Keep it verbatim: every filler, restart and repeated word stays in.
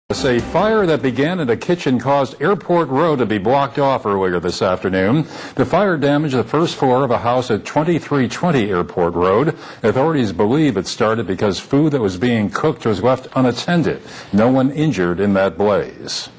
A fire that began in a kitchen caused Airport Road to be blocked off earlier this afternoon. The fire damaged the first floor of a house at twenty-three twenty Airport Road. Authorities believe it started because food that was being cooked was left unattended. No one injured in that blaze.